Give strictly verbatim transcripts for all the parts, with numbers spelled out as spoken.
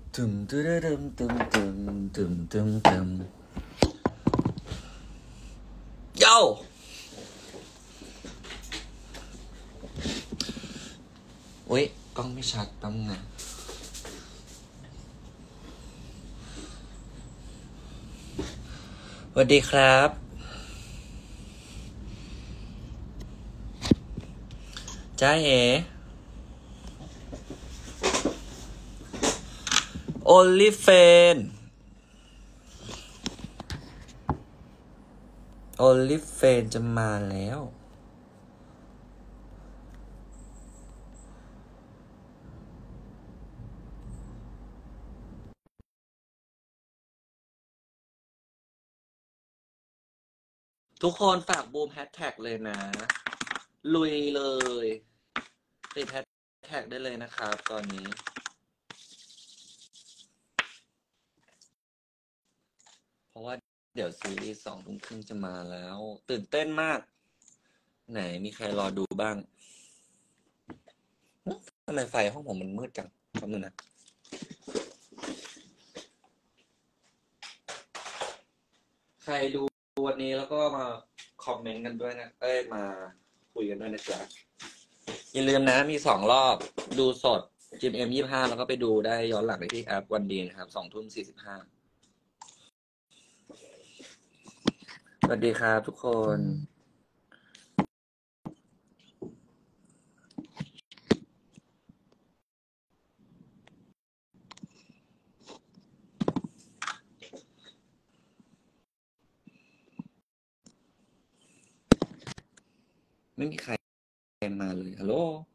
ตึมตึมตึมตึมตึมตึมตึมโย่อุ๊ยกล้องไม่ชัดแป๊บนึงนะสวัสดีครับจ้าเอ๋โอลิเฟนโอลิเฟนจะมาแล้วทุกคนฝากบูมแฮชแท็กเลยนะลุยเลยติดแฮชแท็กได้เลยนะครับตอนนี้เพราะว่าเดี๋ยวซีรีส์สองทุ่มครึ่งจะมาแล้วตื่นเต้นมากไหนมีใครรอดูบ้างทำไมไฟห้องผมมันมืดจังแป๊บนึงนะใครดูวันนี้แล้วก็มาคอมเมนต์กันด้วยนะเอ้ยมาคุยกันด้วยนะจ๊ะอย่าลืมนะมีสองรอบดูสดจิมเอ็มยี่ห้าแล้วก็ไปดูได้ย้อนหลังได้ที่แอปวันดีนะครับสองทุ่มสี่สิบห้าสวัสดีครับทุกคนไม่มีใครมาเลยฮัลโหล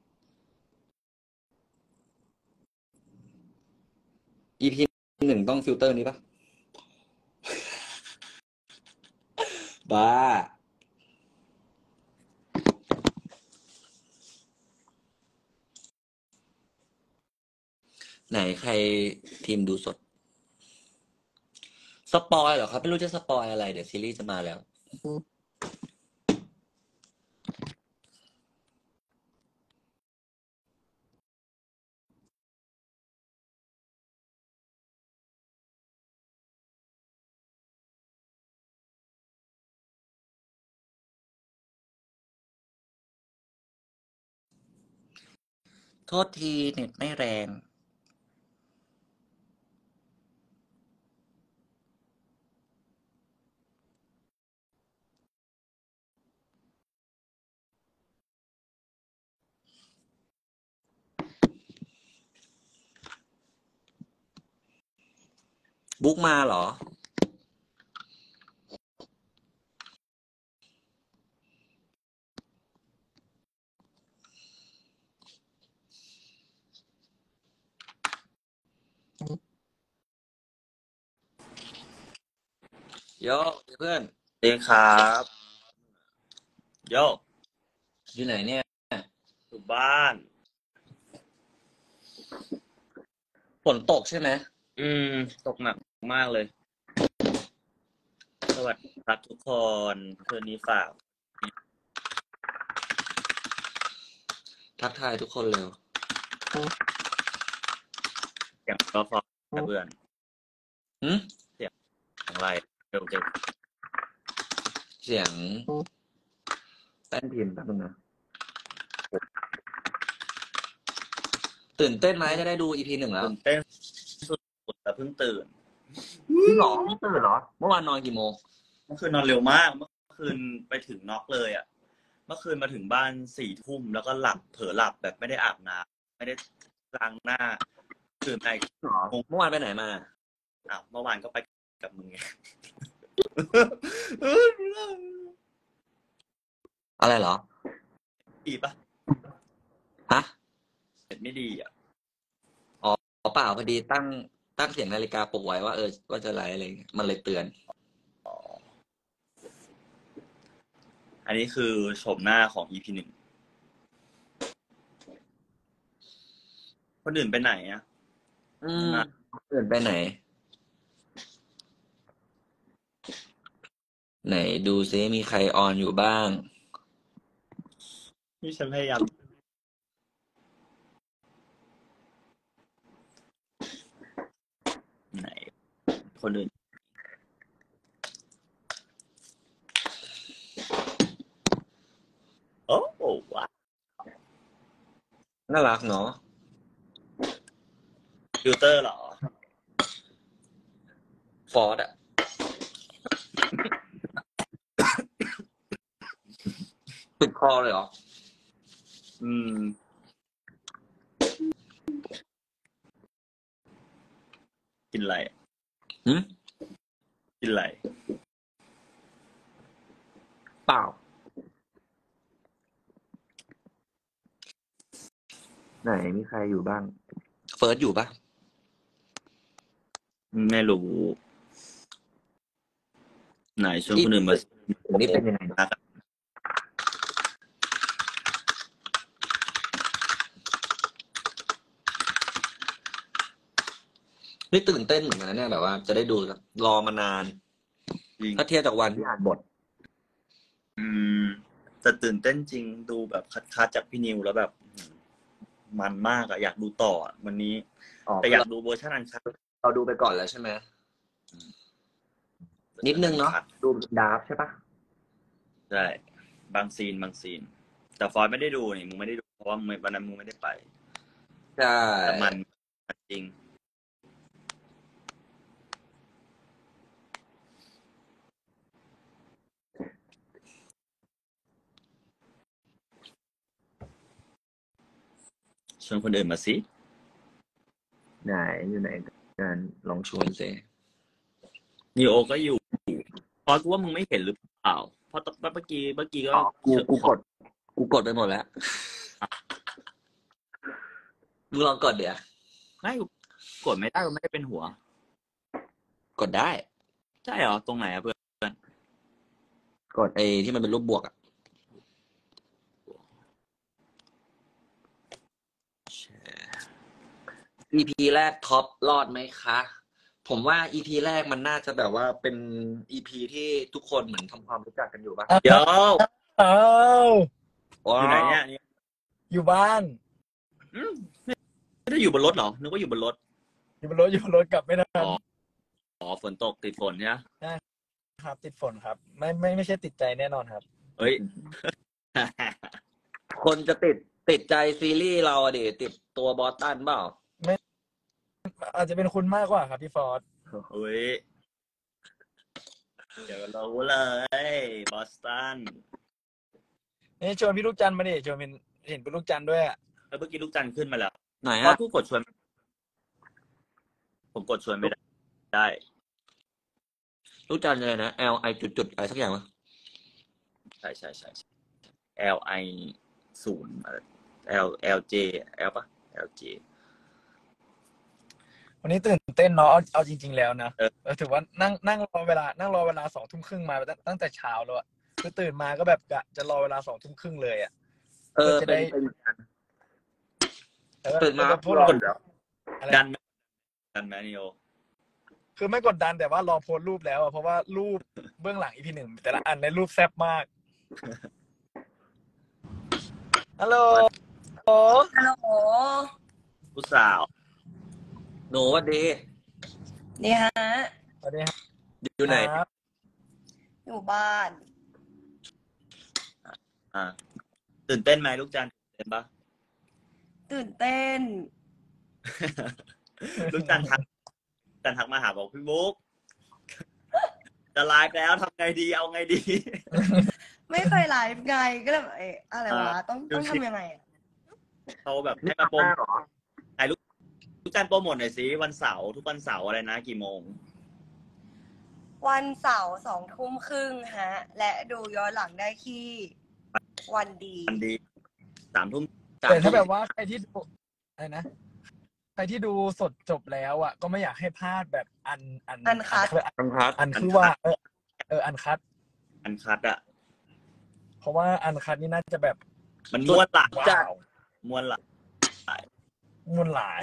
อี พี หนึ่งต้องฟิลเตอร์นี้ปะบ้าไหนใครทีมดูสดสปอยเหรอครับไม่รู้จะสปอยอะไรเดี๋ยวซีรีส์จะมาแล้วโทษทีเน็ตไม่แรงบุ๊กมาเหรอโยเพื่อนสวัสดีครับโยกอยู่ไหนเนี่ยอยู่บ้านฝนตกใช่ไหมอืม ตกหนักมากเลย สวัสดีครับทุกคนคืนนี้ฝากทักทายทุกคนเร็วเสียงก็ฟอนะเพื่อนหืมเสียงของอะไรเร็วเร็วเสียงแป้นพิมพ์แป๊บนึงนะตื่นเต้นไหมจะได้ดู อี พี หนึ่งแล้วตื่นเต้นสุดๆแต่เพิ่งตื่นจริงเหรอไม่ตื่นเหรอเมื่อวานนอนกี่โมงเมื่อคืนนอนเร็วมาก เมื่อคืนไปถึงน็อกเลยอ่ะ เมื่อคืนมาถึงบ้านสี่ทุ่มแล้วก็หลับเผลอหลับแบบไม่ได้อาบน้ำไม่ได้ล้างหน้าตื่นไปหรอเมื่อวานไปไหนมาอ้าวเมื่อวานก็ไปกับมึงไงอะไรเหรอดีปะฮะเน็ตไม่ดีอ่ะอ๋อเปล่าพอดีตั้งตั้งเสียงนาฬิกาปลุกไว้ว่าเออว่าจะไลฟ์อะไรเงี้ยมันเลยเตือนอันนี้คือโฉมหน้าของ อี พี หนึ่งคนอื่นไปไหนอ่ะอืมไม่มาตื่นไปไหน ไหนดูซิมีใครออนอยู่บ้างนี่ฉันพยายามคนอื่นโอ้โหว้าน่ารักเนาะฟิลเตอร์เหรอฟอร์ดอะ ปิดคอเลยเหรออืม กินอะไรหืมกินอะไรเปล่า ไหนมีใครอยู่บ้าง เฟิร์สอยู่ปะไม่รู้ไหนชวนคนอื่นมานี่เป็นยังไงนะนี่ตื่นเต้นเหมือนกันนะเนี่ยแบบว่าจะได้ดูรอมานานจริงถ้าเทียบจากวันที่อ่านบทอืมแต่ตื่นเต้นจริงดูแบบคัดๆจากพี่นิวแล้วแบบมันมากอะอยากดูต่ออะวันนี้อ๋อแต่อยากดูเวอร์ชันอันคัดเราดูไปก่อนแล้วใช่ไหม นิดนึงเนาะ ดูดาร์ฟใช่ปะใช่บางซีนบางซีน แต่ฟอยไม่ได้ดูนี่มึงไม่ได้ดูเพราะว่ามึงวันนั้นมึงไม่ได้ไปใช่แต่มันมันจริงชวนคนอื่นมาสิไหนอยู่ไหนกันลองชวนสินิโอก็อยู่ฟอยกูว่ามึงไม่เห็นหรือเปล่าเพราะเมื่อกี้เมื่อกี้ก็อ๋อกูกูกด กูกดไปหมดแล้ว มึงลองกดเดี๋ยวไม่กูกดไม่ได้กูไม่ได้เป็นหัวกดได้ใช่เหรอตรงไหนอะเพื่อนกดไอ้ที่มันเป็นรูปบวกอะ อี พี แรกท็อปรอดไหมคะ ผมว่า อี พี แรกมันน่าจะแบบว่าเป็น อี พี ที่ทุกคนเหมือนทำความรู้จักกันอยู่ป่ะเดี๋ยวอ้าวอยู่ไหนเนี่ยอยู่บ้านอืมไม่ได้อยู่บนรถเหรอนึกว่าอยู่บนรถอยู่บนรถอยู่บนรถกลับไม่ทันอ๋ออ๋อฝนตกติดฝนใช่ไหมครับติดฝนครับ ไม่ไม่ไม่ใช่ติดใจแน่นอนครับเฮ้ยคนจะติดติดใจซีรีส์เราอะดิติดตัวบอสตันเปล่าอาจจะเป็นคุณมากกว่าครับพี่ฟอร์ดเฮ้ยเดี๋ยวเรารู้เลยบอสตันนี่ชวนพี่ลูกจันทร์มาดิชวนเป็นเห็นเป็นลูกจันทร์ด้วยอะแล้วเมื่อกี้ลูกจันทร์ขึ้นมาแล้วไหนเพราะอะกูกดชวน ผมกดชวนไม่ได้ได้รู้จักเลยนะ L I จุดจุดอะไรสักอย่างวะใช่ใช่ใช่ L I ศูนย์ L L J L ปะ L J วันนี้ตื่นเต้นเนาะเอาเอาจริง ๆ แล้วนะเออเออถือว่านั่งนั่งรอเวลานั่งรอเวลาสองทุ่มครึ่งมาตั้งตั้งแต่เช้าแล้วอะคือตื่นมาก็แบบกะจะรอเวลาสองทุ่มครึ่งเลยอะเออจะเป็ได้นเป็นแล้วก็ตื่นมาแล้วก็พวกเรากดแล้วอะไรดันไหมดันไหมนิโอคือไม่กดดันแต่ว่ารอโพสต์รูปแล้วอะเพราะว่ารูปเบื้องหลังอีพีหนึ่งแต่ละอันในรูปแซ่บมากฮัลโหลฮัลโหลผู้สาวหนูสวัสดีดีฮะสวัสดีครับอยู่ไหนครับอยู่บ้านอ่าตื่นเต้นไหมลูกจันทร์ตื่นเต้นปะตื่นเต้นลูกจันทร์ทักจันทร์ทักมาหาบอกพี่บุ๊กจะไลฟ์แล้วทำไงดีเอาไงดีไม่เคยไลฟ์ไงก็เลยแบบเอ๊ะอะไรวะ ต้องต้องทำยังไงอะเขาแบบให้มาโปรโมทไหนลูกลูกจันทร์โปรโมทหน่อยสิวันเสาร์ทุกวันเสาร์อะไรนะกี่โมงวันเสาร์สองทุ่มครึ่งฮะ และดูย้อนหลังได้ที่วันดีวันดีสามทุ่มแต่ถ้าแบบว่าใครที่ดูอะไรนะใครที่ดูสดจบแล้วอ่ะ ก็ไม่อยากให้พลาดแบบอันอันอันคัดอังคัดอันคือว่า เออเอออันคัดอันคัดอ่ะเพราะว่าอันคัดนี่น่าจะแบบมันม้วนหลักว้าวม้วนหลักมวนหลาย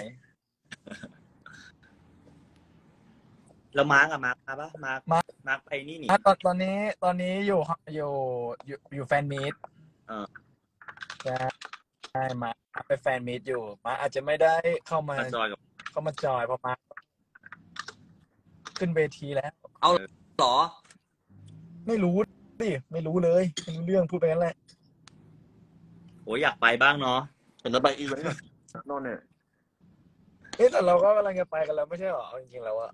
แล้วมาร์กอะมาร์กมาปะมาร์กมาร์คมาร์กไปนี่นี่อ่ะตอนตอนนี้ตอนนี้อยู่อยู่อยู่อยู่แฟนมีตเออใช่ใช่มาไปแฟนมีตอยู่มาอาจจะไม่ได้เข้ามามาจอยกับเข้ามาจอยเพราะมาขึ้นเวทีแล้วเอาเหรอไม่รู้ดิไม่รู้เลยไม่รู้เรื่องพูดไปงั้นแหละโอ้ยอยากไปบ้างเนาะเห็นแล้วไปอีเวนต์นอนเนี่ยเอ๊ะแต่เราก็กำลังจะไปกันแล้วไม่ใช่หรอจริงๆแล้วอะ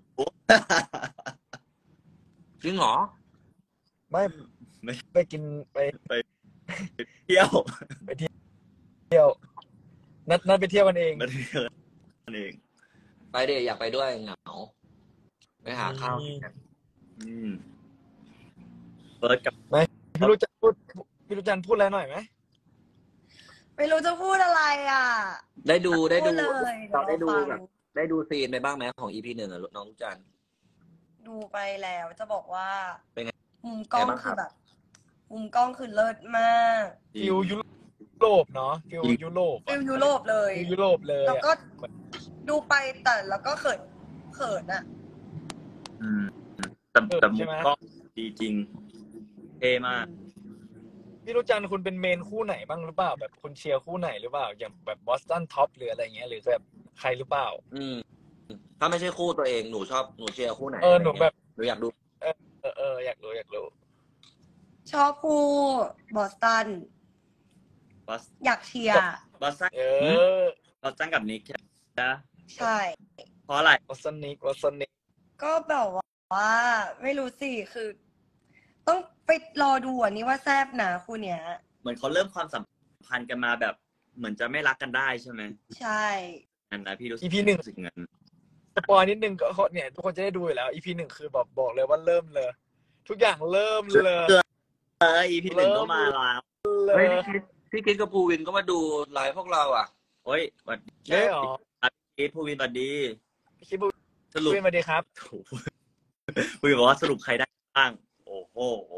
จริงเหรอไม่ไม่ไปกินไปเที่ยวเที่ยวนัดนัดไปเที่ยวกันเองมาเที่ยวนั่นเองไปเดยอยากไปด้วยเหงาไปหาข้าวอืมเปิดกับพี่รู้จันพูดพี่รู้จันพูดอะไรหน่อยไหมไม่รู้จะพูดอะไรอ่ะได้ดูได้ดูพูเลยเราได้ดูฟังแบบได้ดูซีนไปบ้างไหมของ อี พี หนึ่งอะน้องลูกจันทร์ดูไปแล้วจะบอกว่าเป็นไงมุมกล้องไงบ้างคคืรัอบ แบบ มุมกล้องคือเลิศมากฟิวยุโรปเนาะฟิวยุโรปฟิลยุโรปเลยฟิวยุโรปเลยแล้วอะก็ดูไปแต่แล้วก็เขินเขินอ่ะอืมแต่แต่มุมกล้องดีจริง เท่มากพี่รู้จันคุณเป็นเมนคู่ไหนบ้างหรือเปล่าแบบคุณเชียร์คู่ไหนหรือเปล่าอย่างแบบบอสตันท็อปหรืออะไรเงี้ยหรือแบบใครหรือเปล่าอืมถ้าไม่ใช่คู่ตัวเองหนูชอบหนูเชียร์คู่ไหนเออหนูแบบหนูอยากดูเออเอออยากรู้อยากรู้ชอบคู่บอสตันบอสอยากเชียร์บอสซันเออบอสซันกับนิกใช่ไหมใช่เพราะอะไรวอสนิกวอสนิกก็แบบว่า ไม่รู้สิคือ ต้องไปรอดูอันนี้ว่าแซบนะคู่เนี้ยเหมือนเขาเริ่มความสัมพันธ์กันมาแบบ เหมือนจะไม่รักกันได้ใช่ไหมใช่นั่นนะพี่รู้สึกอีพีหนึ่งรู้สึกงั้นสปอยนิดนึงก็เนี่ยทุกคนจะได้ดูอยู่แล้วอีพีหนึ่งคือบอกบอกเลยว่าเริ่มเลย ทุกอย่างเริ่มเลยเอออีพีหนึ่งก็มาแล้วเลเฮ้ยยพี่คิดพี่คิดกับภูวินก็มาดูไลฟ์พวกเราอ่ะโอ้ยสวัสดีใช่หรอคิดภูวินสวัสดีคิดบุสรุปญมาดีครับโอ้โหภูวินบอกว่าสรุปใครได้บ้าง โอ้โห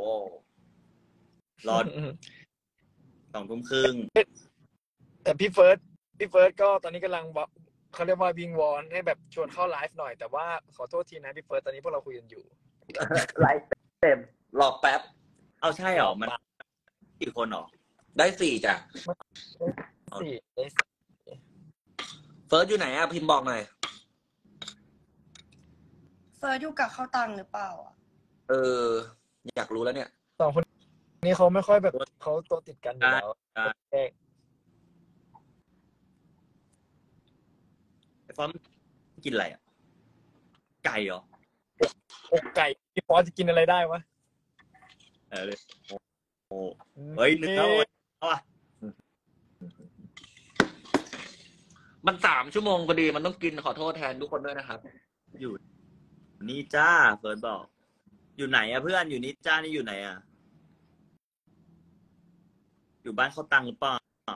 รอสองทุ่มครึ่งแต่พี่เฟิร์สพี่เฟิร์สก็ตอนนี้กำลังบอกเขาเรียกว่าวิงวอนให้แบบชวนเข้าไลฟ์หน่อยแต่ว่าขอโทษทีนะพี่เฟิร์สตอนนี้พวกเราคุยกันอยู่ไลฟ์เต็มรอแป๊บเอาใช่เหรอ มันกี่คนเหรอได้สี่จ้ะสี่เฟิร์สอยู่ไหนอ่ะพิมพ์บอกหน่อยเฟิร์สอยู่กับเข้าตังหรือเปล่าอ่ะเออ อยากรู้แล้วเนี่ยสองคนนี้เขาไม่ค่อยแบบเขาตัวติดกันอยู่แล้วได้เอ๊ะไอ้ฟอมกินอะไรอ่ะ ไก่เหรออกไก่พี่ฟอสจะกินอะไรได้วะเออเลยโอ้โหเฮ้ยเนื้อเว้ยเอาอ่ะมันสามชั่วโมงพอดีมันต้องกินขอโทษแทนทุกคนด้วยนะครับอยู่นี่จ้าเฟิร์สบอก อยู่ไหนอ่ะเพื่อนอยู่นี่จ้านี่อยู่ไหนอ่ะ อยู่บ้านเขาตังหรือเปล่า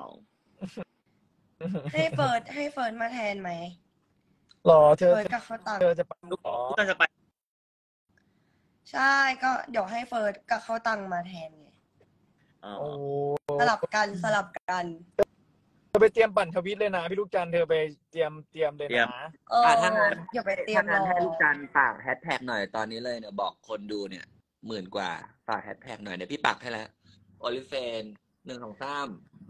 ให้เฟิร์สให้เฟิร์สมาแทนไหมหรอเธอเฟิร์สกับเข้าตังเธอจะไปลูกอ๋อลูกจะไปใช่ก็เดี๋ยวให้เฟิร์สกับเข้าตังมาแทนไงอ๋อโอ้สลับกันสลับกันเธอไปเตรียมปั่นทวิตเลยนะพี่ลูกจันทร์เธอไปเตรียมเตรียมเลยนะเอออ่ะถ้างั้นอย่าไปเตรียมรถ้างั้นอให้ลูกจันทร์ฝากแฮชแท็กหน่อยตอนนี้เลยเนี่ยบอกคนดูเนี่ยหมื่นกว่าฝากแฮชแท็กหน่อยเดี๋ยวพี่ปักให้แล้วโอลิเฟนหนึ่งสองสาม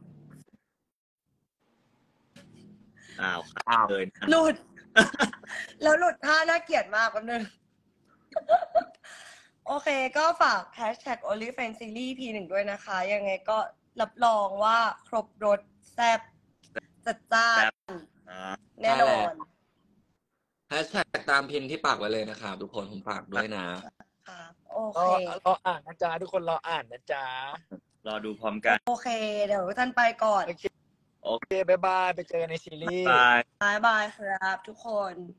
อ้าวอ้าวเลยนะหลุด แล้วหลุดท่าน่าเกลียดมากแป๊บนึง โอเคก็ฝาก แฮชแท็ก โอลิเฟนซีรีส์ พี หนึ่ง ด้วยนะคะ ยังไงก็รับรองว่าครบรสแซ่บจัดจ้านอ่าแน่นอนแฮชแท็กตามพิมพ์ที่ปักไว้เลยนะครับทุกคนผมฝากด้วยนะครับโอรเคอรออ่านนะจ๊ะทุกคนรออ่านนะจ๊ะรอดูพร้อมกันโอเค เดี๋ยวท่านไปก่อนโอเคโอเคบ๊ายบายไปเจอกันในซีรีส์บายบายบายครับทุกคน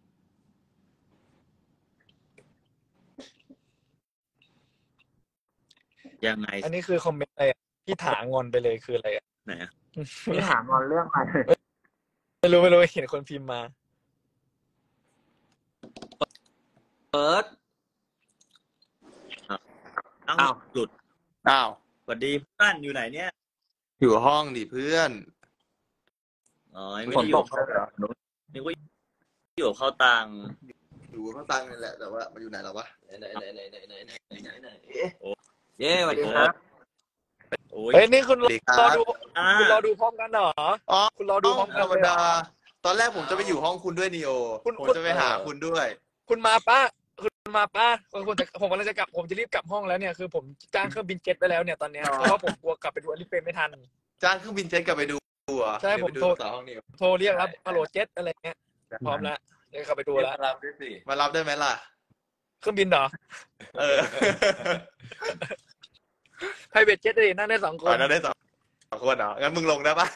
ยังไงอันนี้คือคอมเมนต์อะไรอ่ะพี่ถางอนไปเลยคืออะไรอ่ะไหนอะพี่ถามงอนเรื่องอะไรไม่รู้ไม่รู้เห็นคนพิมพ์มาเปิดอ้าอ้าว วหลุดอ้าวสวัสดีเพื่อนอยู่ไหนเนี่ยอยู่ห้องดิเพื่อนอ๋อไม่ฝได้นอตยู่กเลยเหรอนึกว่าอยู่เข้าตังอยู่ข้างตังนี่แหละแต่ว่ามันอยู่ไหนแล้ววะไหนไหนไหนไหนไหนไหนไหนไหนไหนเย้สวัสดีครับโอ้ยเฮ้ยนี่คุณรสวัสดีครัอบ ดูอ่าคุณรอดูพร้อมกันเหรออ๋อคุณรอดูพร้อมกันธรรมเลยเหรดาอตอนแรกผมจะไปอยู่ห้องคุณด้วยนีโอคุณผมคุณจะไปหาคุณด้วยคุณมาปะคุณมาป้าผมจะผมกำลังจะกลับผมจะรีบกลับห้องแล้วเนี่ยคือผมจ้างเครื่องบินเจ็ตไปแล้วเนี่ยตอนเนี้ยเพราะว่าผมกลัวกลับไปดูอลิเฟนไม่ทันจ้างเครื่องบินเจ็ตกลับไปดูอ่ะใช่ผมเดี๋ยวโทรไปดูต่อห้องนี้โทรเรียกรับฮัลโหลเจ็ตอะไรเงี้ยพร้อมแล้วเดี๋ยวกลับไปดูเรียแล้วกมารับด้วยสิมารับได้ไหมล่ะเครื่องบินเหรอเออไพรเวทเจ็ตเลยนั่งได้สองคก่อน นนั้นได้สองสองคนเหรองั้นมึงลงได้ปะ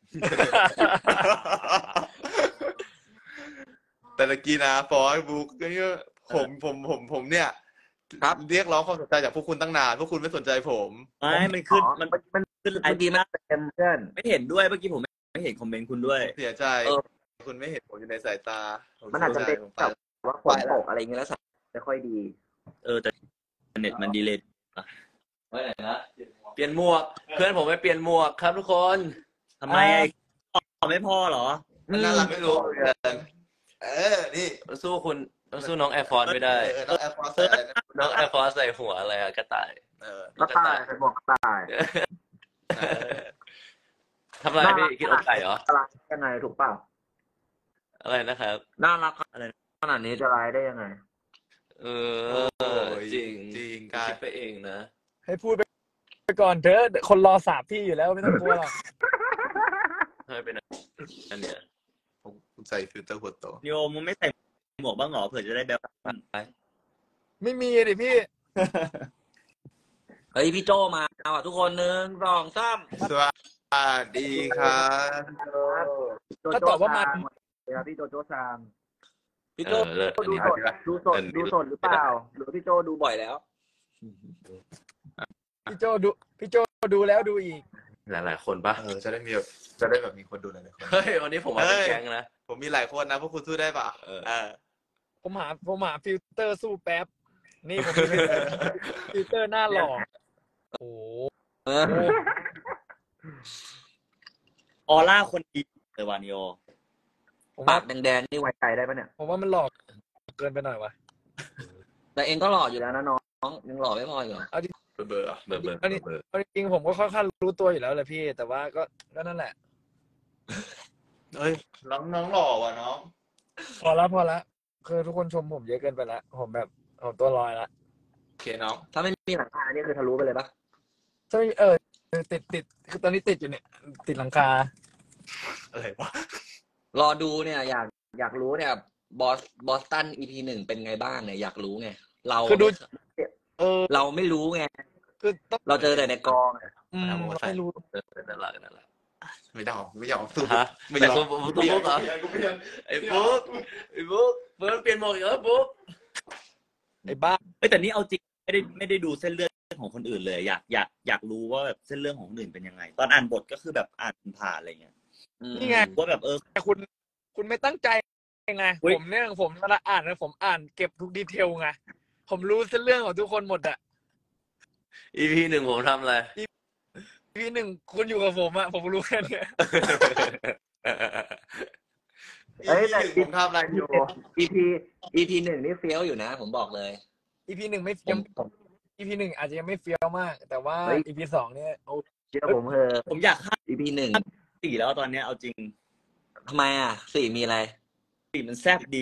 แต่ตะกี้นะฟอยบุ๊กเนี่ยผมผมผมผมเนี่ยครับเรียกร้องความสนใจจากพวกคุณตั้งนานพวกคุณไม่สนใจผมไม่มันขึ้นอ๋อมันมันขึ้นไลเมื่อน์กี้มันเต็มเพื่อนไม่เห็นด้วยเมื่อกี้ผมไม่เห็นคอมเมนต์คุณด้วยเสียใจเออคุณไม่เห็นผมอยู่ในสายตาผมันอาจจะเป็นสียใจผมแบบว่าฝนตกอะไรอย่างเงี้ยแล้วสัญญาณไม่ค่อยดีเออแต่เน็ตมันดีเลยไว้ไหนนะเปลี่ยนหมวก เพื่อนผมไปเปลี่ยนหมวกครับทุกคนทำไมไอ้ต่อไม่พอเหรอมันน่ารักไม่รู้เหมือนกันเออนี่สู้คุณสู้น้องแอร์ฟอร์ไม่ได้เออน้องแอร์ฟอร์สอะไรนะน้องแอร์ฟอร์ใส่หัวอะไรอะกระต่ายเออก็ตายใส่หมวกก็ตายเออทำอะไรพี่กินอกไก่เหรอน่ารักยังไงถูกเปล่าอะไรนะครับน่ารักอะไรขนาดนี้จะร้ายได้ยังไงเออจริงจริงกาคิรดไปเองนะให้พูดไปไปก่อนเถอะคนรอสาบพี่อยู่แล้วไม่ต้องกลัวหรอกให้เป็นอันเนี้ยผมใส่ฟิลเตอร์หัวโตนิโอมึงไม่ใส่หมวกบ้างเหรอเผื่อจะได้แบบไม่มีดิพี่เฮ้ยพี่โจมาเอาอ่ะทุกคนหนึ่งสองสามสวัสดีครับถ้าตอบว่ามันเดี๋ยวพี่โจโจซามพี่เอโจอเลิศอันดูนี้สดดูสดดูสดหรือเปล่า หรือพี่โจดูบ่อยแล้วพี่โจดูพี่โจดูแล้วดูอีกหลายๆคนปะเออจะได้มีแบบจะได้แบบมีคนดูหลายๆคนเฮ้ยวันนี้ผมมาเป็นแก๊งนะผมมีหลายคนนะพวกคุณสู้ได้ปะเออเออผมหาผมหาฟิลเตอร์สู้แป๊บ นี่ผมมีฟิลเตอร์หน้าหล่อโอ้โหเออออร่าคนดีเลยวานิโอผมปาว่ากแดงๆนี่ไว้ใจได้ปะเนี่ยผมว่ามันหลอกเกินไปหน่อยวะแต่เองก็หล่ออยู่แล้วนะน้องยังหล่อไม่พออีกเหรอเบอร์เหรอเบอร์เบอร์อันนี้เบอร์เอาจริงๆผมก็ค่อนข้างรู้ตัวอยู่แล้วแหละพี่ แต่ว่าก็ก็นั่นแหละเฮ้ยน้องน้องหล่อว่ะน้องพอละพอละคือทุกคนชมผมเยอะเกินไปละผมแบบผมตัวลอยละโอเคน้องถ้าไม่มีหลังคานี่คือทะลุไปเลยปะใช่เออติดติดคือตอนนี้ติดอยู่เนี่ย ติดหลังคาอะไรวะรอดูเนี่ยอยากอยากรู้เนี่ยบอสบอสตันอีพีหนึ่งเป็นไงบ้างเนี่ยอยากรู้ไงเราคือดู เออเราไม่รู้ไงคือต้องเราเจอแต่ในกองอะอืมไม่รู้เออนั่นแหละนั่นแหละไม่ยอมไม่ยอมสู้ฮะไม่ยแต่อมคุณคุณบุ๊กเหรอกูเปลี่ยนไอ้บุ๊กไอ้บุ๊กเฟิร์สเปลี่ยนหมวกอีกแล้วบุ๊กไอ้บ้าเอ้ยแต่นี่เอาจริงไม่ได้ไม่ได้ดูเส้นเรื่องของคนอื่นเลย อยากอยากอยากรู้ว่าแบบเส้นเรื่องของคนอื่นเป็นยังไง ตอนอ่านบทก็คือแบบอ่านผ่านอะไรเงี้ยอืมนี่ไงว่าแบบเออแต่คุณคุณไม่ตั้งใจไงอุ๊ยผมเนี่ยผมเวลาอ่านนะผมอ่านเก็บทุกดีเทลไงผมรู้เส้นเรื่องของทุกคนหมดอะอีพีหนึ่งผมทำอะไรพี่หนึ่งคุณอยู่กับผมอะผมรู้แค่เนี้ยเอ้ยแต่ผมทำอะไรอยู่อีพีอีพีหนึ่งนี่เฟี้ยวอยู่นะ ผมบอกเลยอีพีหนึ่งไม่ผยัมงผมอีพีหนึ่งอาจจะยังไม่เฟี้ยวมาก แต่ว่าเฮ้ยอีพีสองเนี่ยโอ้เชื่อผมเถอะผมอยากข้ามอีพีหนึ่งสี่แล้วตอนเนี้ยเอาจริงทำไมอ่ะสี่มีอะไรสี่มันแซ่บดี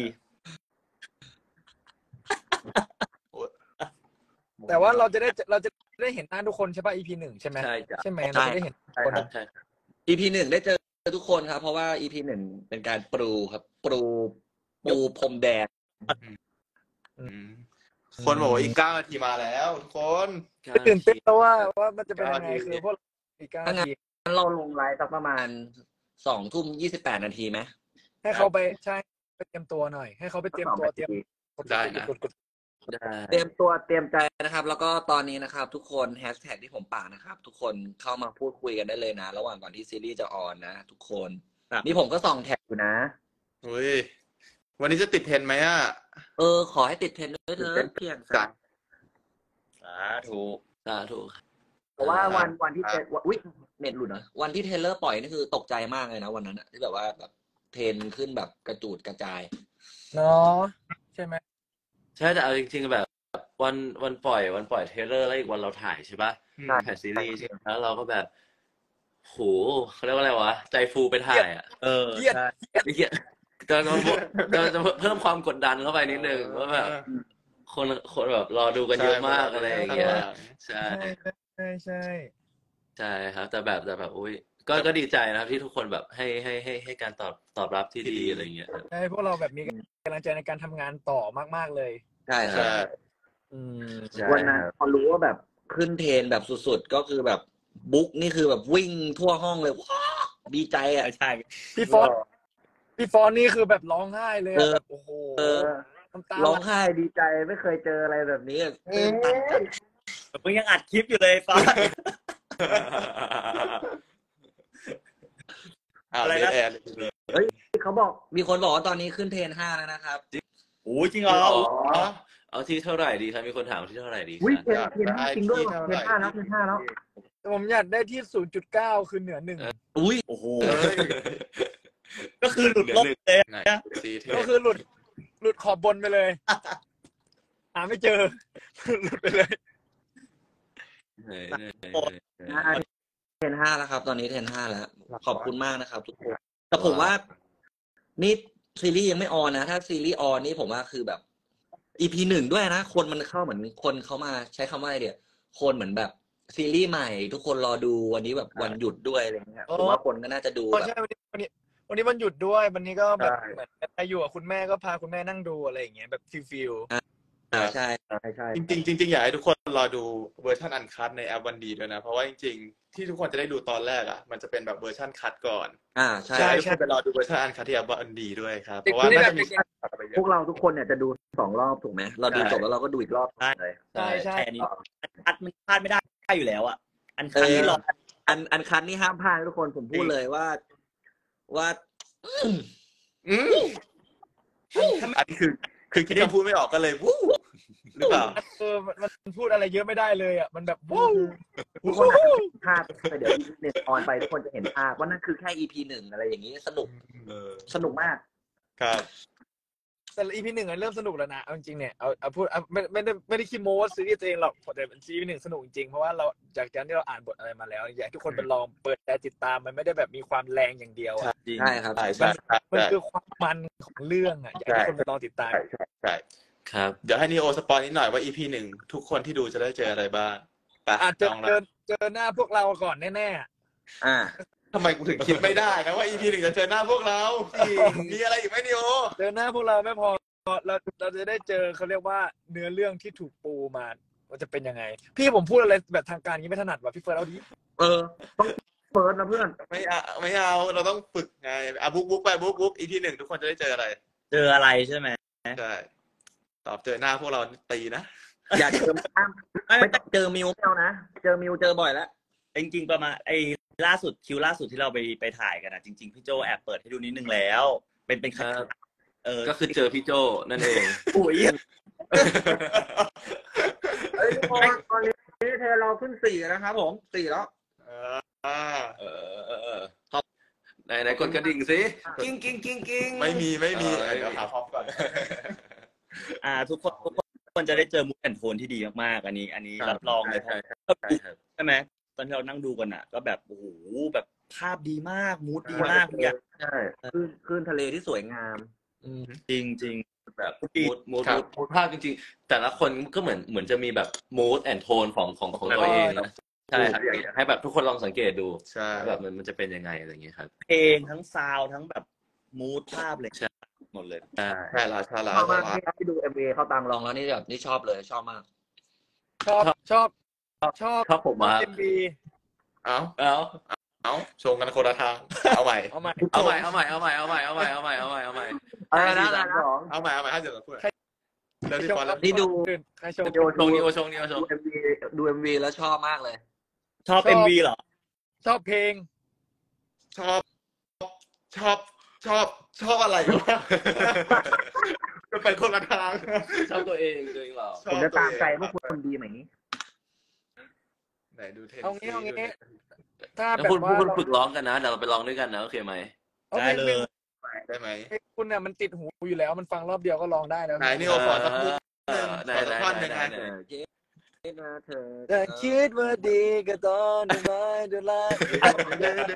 แต่ว่าเราจะได้เราจะได้เห็นหน้าทุกคนใช่ป่ะอีพีหนึ่งใช่ไหมใช่จ้ะใช่ไหมใช่เราจะได้เห็นใช่คนครับใช่ครับอีพีหนึ่งได้เจอทุกคนครับ เพราะว่าอีพีหนึ่งเป็นการปรูครับ ปรูปูพรมแดงอืมคนบอกว่าอีกเก้านาทีมาแล้วทุกคนตื่นเต้นแล้วว่าว่ามันจะเป็นยังไงคือพวกอีกเก้าถ้างั้นาน ทีงั้นเราลงไลฟ์สักประมาณสองทุ่มยี่สิบแปดนาทีไหมให้เขาไปใช่ไปเตรียมตัวหน่อย ให้เขาไปเตรียมตัวเตรียมกดได้นะกดกดได้เตรียมตัวเตรียมใจนะครับ แล้วก็ตอนนี้นะครับ ทุกคนแฮชแท็กที่ผมปากนะครับ ทุกคนเข้ามาพูดคุยกันได้เลยนะ ระหว่างก่อนที่ซีรีส์จะออนนะ ทุกคนครับนี่ผมก็ส่องแท็กอยู่นะอุ้ยวันนี้จะติดเทรนด์ไหมอ่ะเออ ขอให้ติดเทรนด์ด้วยเถอะเพียงจ้ะสาธุสาธุเพราะว่าวันวันที่เทรนอุ้ยเน็ตหลุดเหรอวันที่เทรลเลอร์ปล่อยนี่คือตกใจมากเลยนะวันนั้นอะที่แบบว่าแบบเทรนขึ้นแบบกระจูดกระจายเนาะใช่ไหมใช่แต่เอาจริงๆแบบวันวันปล่อยวันปล่อยเทรลเลอร์แล้วอีกวันเราถ่ายใช่ปะใช่ถ่ายซีรีส์ใช่ไหมแล้วเราก็แบบโหเขาเรียกว่าอะไรวะใจฟูไปถ่ายอ่ะเออเครียดใช่ไอ้เหี้ยจะจะจะจะเพิ่มความกดดันเข้าไปนิดนึงว่าแบบคนคนแบบรอดูกันเยอะมากอะไรอย่างเงี้ยใช่ใช่ใช่ใช่ใช่ครับแต่แบบแต่แบบอุ้ยก็ก็ดีใจนะครับที่ทุกคนแบบให้ให้ให้ให้การตอบตอบรับที่ดีอะไรอย่างเงี้ยครับใช่พวกเราแบบมีกำลังใจในการทำงานต่อมากๆเลยใช่ครับใช่อืมใช่วันนั้นพอรู้ว่าแบบขึ้นเทรนแบบสุดๆก็คือแบบบุ๊กนี่คือแบบวิ่งทั่วห้องเลยว้าดีใจอ่ะใช่พี่ฟอนพี่ฟอนนี่คือแบบร้องไห้เลยเออะอแบบโอ้โหเออน้ำตาร้องไหลไห้ดีใจไม่เคยเจออะไรแบบนี้ตื่นตันจัดมึงยังอัดคลิปอยู่เลยฟ้าอ่าอะไรเดนะทแอร์เขาบอกมีคนบอกว่าตอนนี้ขึ้นเทรนห้าแล้วนะครับโอ้ยจริงเหรออ๋อเอาที่เท่าไหร่ดีครับมีคนถามที่เท่าไหร่ดีคอุ้ยรับเทรนเทรนห้าจริงด้วยว่ะเทรนห้าแล้วเทรนห้าแล้วแต่ผมอยากได้ที่ ศูนย์จุดเก้า คือเหนือหนึ่งอุ้ยโอ้โหเฮ้ยก็คือหลุดลบเลยไหนนะซีเทก็คือหลุดหลุดขอบบนไปเลย หาไม่เจอ หลุดไปเลยไหนไหนไหนเทรนห้าแล้วครับ ตอนนี้เทรนห้าแล้ว ขอบคุณมากนะครับทุกคนแต่ผมว่านี่ซีรีส์ยังไม่ออนนะ ถ้าซีรีส์ออนนี่ผมว่าคือแบบ อี พี หนึ่งด้วยนะ คนมันเข้าเหมือนคนเขามาใช้คำว่าอะไรเดี๋ยวคนเหมือนแบบซีรีส์ใหม่ ทุกคนรอดูวันนี้แบบวันหยุดด้วยอะไรเงี้ยอ๋อผมว่าคนก็น่าจะดูอ๋อแบบใช่วันนี้วันนี้วันนี้วันหยุดด้วยวันนี้ก็แบบใช่เหมือนไปอยู่กับคุณแม่ก็พาคุณแม่นั่งดูอะไรอย่างเงี้ยแบบฟิลฟิลอ่าใช่ใช่ใช่จริงๆจริงๆอยากให้ทุกคนรอดูเวอร์ชันอันคัทในแอปวันดีด้วยนะ เพราะว่าจริงๆที่ทุกคนจะได้ดูตอนแรกอ่ะมันจะเป็นแบบเวอร์ชันคัทก่อนอ่าใช่ใช่ทุกคนไปรอดูเวอร์ชันอันคัทที่แอปวันดีด้วยครับเพราะว่านี่น่าแบบจะมีเด็กตัดไปเยพวอะกเราทุกคนเนี่ยจะดูสองรอบถูกไหมเราดูใช่จบแล้วเราก็ดูอีกรอบเลยๆใช่ใช่อันนี้อันคัดมันพลาดไม่ได้อยู่แล้วอ่ะ อันคัดเออนี่รออันอันคันนี่ห้ามพลาดทุกคนผมพูดเลยว่า ว่าอืมอันนี้คือคือคิดจะพูดไม่ออกก็เลยวู้หรือเปล่าเออมันมันพูดอะไรเยอะไม่ได้เลยอ่ะมันแบบวู้ทุกคนอาจจะเห็นภาพแต่เดี๋ยว อี พี หนึ่งออนไปทุกคนจะเห็นภาพว่านั่นคือแค่ อี พี หนึ่งอะไรอย่างนี้สนุกเออสนุกมากครับแต่อีพีหนึ่งเริ่มสนุกแล้วนะเอาจริงๆเนี่ยเอาเอาพูดเอาไม่ไม่ได้ไม่ได้คิดโม้ว่าซีรีส์ตัวเองหรอกแต่ซีรีส์หนึ่งสนุกจริงๆเพราะว่าเราจากการที่เราอ่านบทอะไรมาแล้วอยากให้ทุกคนไปลองเปิดใจติดตามมันไม่ได้แบบมีความแรงอย่างเดียวอ่ะจริงใช่ครับใช่ใช่ใช่มันคือความมันของเรื่องอ่ะอยากให้ทุกคนไปลองติดตามใช่ใช่ใช่ครับเดี๋ยวให้นีโอสปอยนิดหน่อยว่า อี พี หนึ่งทุกคนที่ดูจะได้เจออะไรบ้างไปอาจจะลองเจละอเจอหน้าพวกเราก่อนแน่อ่าทำไมกูถึงคิดไม่ได้นะว่า อี พี หนึ่งจะเจอหน้าพวกเรามีอะไรอีกไหมนีโอๆเจอหน้าพวกเราไม่พอเราเราจะได้เจอเขาเรียกว่าเนื้อเรื่องที่ถูกปูมาว่าจะเป็นยังไง พี่ผมพูดอะไรแบบทางการนี้ไม่ถนัดว่ะพี่เฟิร์นเอาดิเออ ต้องเฟิร์สนะเพื่อนไม่เอาไม่เอาเราต้องฝึกไงอ่ะบุ๊กบุ๊กไปบุ๊กบุ๊ก อี พี หนึ่งทุกคนจะได้เจออะไรเจออะไรใช่ไหมใช่ตอบเจอหน้าพวกเราตีนะอย่าเจอห้ามไม่ต้องเจอมิวไม่เอานะเจอมิวเจอบ่อยแล้วจริงๆประมาณไอ้ล่าสุดคิวล่าสุดที่เราไปไปถ่ายกันอ่ะจริงๆพี่โจแอบเปิดให้ดูนิดนึงแล้ว เป็นเป็นครับเออก็คือเจอพี่โจนั่นเองอุ้ยเอ้ยทุกคนตอนนี้เทรนเราขึ้นสี่นะครับผมสี่แล้วอ่าเออเออเออไหนไหนกดกระดิ่งสิกิ้งกิ้งกิ้งกิ้งไม่มีไม่มีเออเดี๋ยวหาพร้อมก่อนอ่าทุกคนทุกคนจะได้เจอมูดแอนโทนที่ดีมากๆอันนี้ อันนี้รับรองเลยใช่ใช่ใช่ครับใช่ไหมตอนที่เรานั่งดูกันอ่ะ ก็แบบโอ้โหแบบภาพดีมากมูดดีมากทุกอย่างใช่คลื่นคลื่นทะเลที่สวยงามจริงจริงแบบมูดมูดมูดมูดภาพจริงๆ แต่ละคนก็เหมือนเหมือนจะมีแบบมูดแอนโทนของของของตัวเองนะใช่ครับอยากให้แบบทุกคนลองสังเกตดูใช่ว่าแบบมันมันจะเป็นยังไงอะไรอย่างเงี้ยครับเพลงทั้งซาวด์ทั้งแบบมูดภาพเลยใช่หมดเลยใช่ใช่ละใช่ละชอบมากที่ดูเอ็มวีเขาตังลองแล้วนี่แบบนี่ชอบเลยชอบมากชอบชอบชอบชอบผมมากเอ็มบีเอ้าเอาเอ้าชงกันคนละทางเอาใหม่เอาใหม่เอาใหม่เอาใหม่เอาใหม่เอาใหม่เอาใหม่เอาใหม่เอาใหม่เอาใหม่อะไรนะอะไรนะเอาใหม่เอาใหม่ถ้าเดี๋ยวเราพูดเริ่มที่ฟอนต์แล้วนี่ดูใครชมดูชงนิโอชงนิโอชดูงเอ็มวีดูเอ็มวีแล้วชอบมากเลยชอบชอบเอ็มวีเหรอชอบเพลงชอบชอบชอบชอบอะไรวะก็เป็นคนละทางชอบตัวเองตัวเองเหรอชผอบมจะตามใจตัพวกคุณดีไหมไหนดูเทนเอางี้เอางี้ ถ้าแล้วแบบคุณว่าคุณเราฝึกร้องกันนะเดี๋ยวเราไปร้องด้วยกันนะโอเคไหมเอาได้เพลงเลยได้ไหมเพลงคุณเนี่ยมันติดหูอยู่แล้วมันฟังรอบเดียวก็ร้องได้แล้วไหนนี่โอฟอนสักพูดเออได้ขอสัได้กท่อนหได้นึ่งได้ไงได้นะเธอแต่คิดว่าดีก็ตอนไม่ดูแล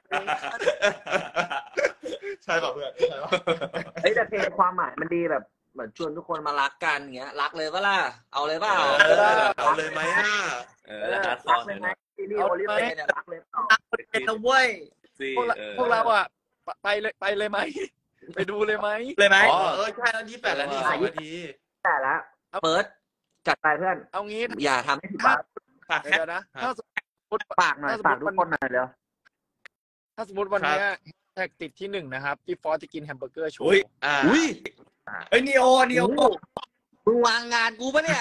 ใช่ป่ะเพื่อนใช่ป่ะเฮ้ยแต่เพลงความหมายมันดีแบบเหมือนชวนทุกคนมารักกันอย่างเงี้ย รักเลยปะล่ะเอาเลยเปล่าเออเอาเลยไหมอ่ะเออแล้วฮาร์ดคอรักร์เลยไหมนะซีรีส์โอลิเฟนเนี่ยรักเลยเปล่าเป็นนะเว้ยซีพวกเราเออพวกเราอ่ะไปเลยไปเลยไหมไปดูเลยไหมเลยไหมอ๋อเออใช่แล้วยี่สิบแปดแล้วนี่สองนาทีแต่ละเปิดจัดไปเพื่อนเอางี้อย่าทำให้ผิดหวังฝากแคเดี๋ปยวนะถ้าสมมติปากหน่อยปากทุกคนหน่อยเร็วถ้าสมมติวันเนี้ยแท็กติดที่หนึ่งนะครับพี่ฟอสจะกินแฮมเบอร์เกอร์โชว์อุ้ยอ่าอุ้ยเอ้ยนีโอนีโอมึงวางงานกูปะเนี่ย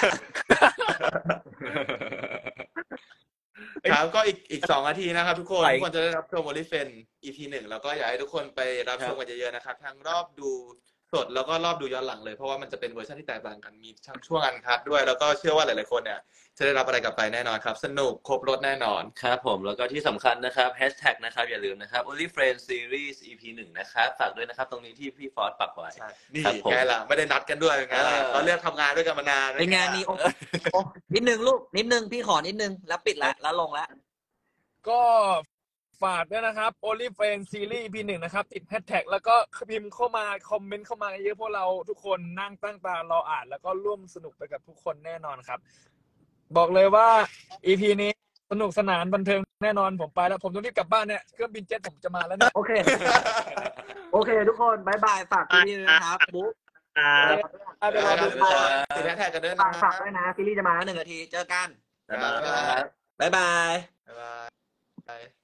ครับก็อีกอีกสองนาทีนะครับทุกคนทุกคนจะได้รับชมโอลิเฟน อี พี หนึ่งแล้วก็อยากให้ทุกคนไปรับชมกันเยอะๆนะครับทั้งรอบดูสดแล้วก็รอบดูย้อนหลังเลยเพราะว่ามันจะเป็นเวอร์ชันที่แตกต่างกันมีทั้งช่วงอันคัดด้วยแล้วก็เชื่อว่าหลายๆคนเนี่ยจะได้รับอะไรกลับไปแน่นอนครับสนุกครบรสแน่นอนครับผมแล้วก็ที่สำคัญนะครับแฮชแท็กนะครับอย่าลืมนะครับ Only Friends Series อี พี หนึ่งนะครับฝากด้วยนะครับตรงนี้ที่พี่ฟอสปักไว้นี่ครับผมไงล่ะไม่ได้นัดกันด้วยไงล่ะเออเราเลือกทำงานด้วยกันมานานเป็นงานนี้โอ้โอ้นิดนึงลูกนิดนึงพี่ขอนิดนึงแล้วปิดละแล้วลงละก็ฝากด้วยนะครับ Only Friends Series อี พี หนึ่งนะครับติดแฮชแท็กแล้วก็พิมพ์เข้ามาคอมเมนต์เข้ามาเยอะพวกเราทุกคนนั่งตั้งตารออ่านแล้วก็ร่วมสนุกไปกับทุกคนแน่นอนครับ บอกเลยว่า อี พี นี้สนุกสนานบันเทิงแน่นอนผมไปแล้วผมต้องรีบกลับบ้านเนี่ยเครื่องบินเจ็ตผมจะมาแล้วเนี่ยโอเค โอเค ทุกคนบายบายฝากซีรีส์ด้วยนะครับบุ๊คอ่ะเดี๋ยวรอดูทุกคนติดแฮชแท็กกันด้วยฝานะกฝากด้วยนะซีรีส์จะมาแล้วหนึ่งนาทีเจอกันบ๊ายบายบ๊ายบายบ๊ายบาย